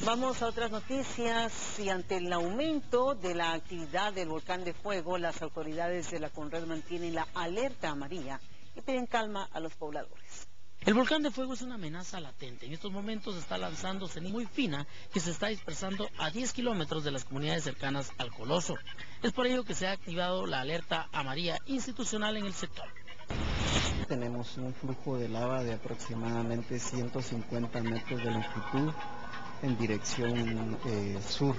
Vamos a otras noticias y ante el aumento de la actividad del volcán de fuego, las autoridades de la Conred mantienen la alerta amarilla y piden calma a los pobladores. El volcán de fuego es una amenaza latente. En estos momentos está lanzando ceniza muy fina que se está dispersando a 10 kilómetros de las comunidades cercanas al coloso. Es por ello que se ha activado la alerta amarilla institucional en el sector. Tenemos un flujo de lava de aproximadamente 150 metros de longitud en dirección sur.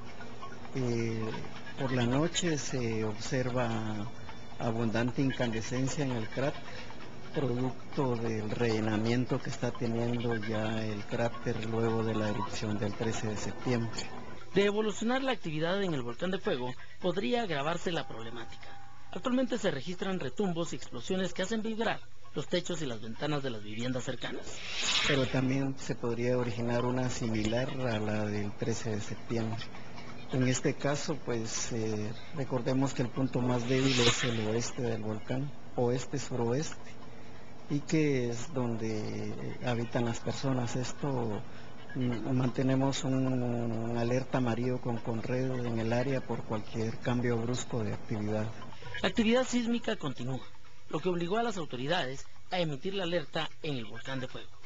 Por la noche se observa abundante incandescencia en el cráter, producto del rellenamiento que está teniendo ya el cráter luego de la erupción del 13 de septiembre. De evolucionar la actividad en el volcán de fuego, podría agravarse la problemática. Actualmente se registran retumbos y explosiones que hacen vibrar los techos y las ventanas de las viviendas cercanas. Pero también se podría originar una similar a la del 13 de septiembre. En este caso, pues recordemos que el punto más débil es el oeste del volcán, oeste-suroeste, y que es donde habitan las personas. Esto mantenemos un alerta amarillo con Conred en el área por cualquier cambio brusco de actividad. La actividad sísmica continúa, lo que obligó a las autoridades a emitir la alerta en el volcán de fuego.